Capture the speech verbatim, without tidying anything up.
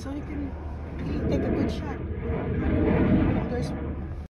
so you can really take a good shot. There's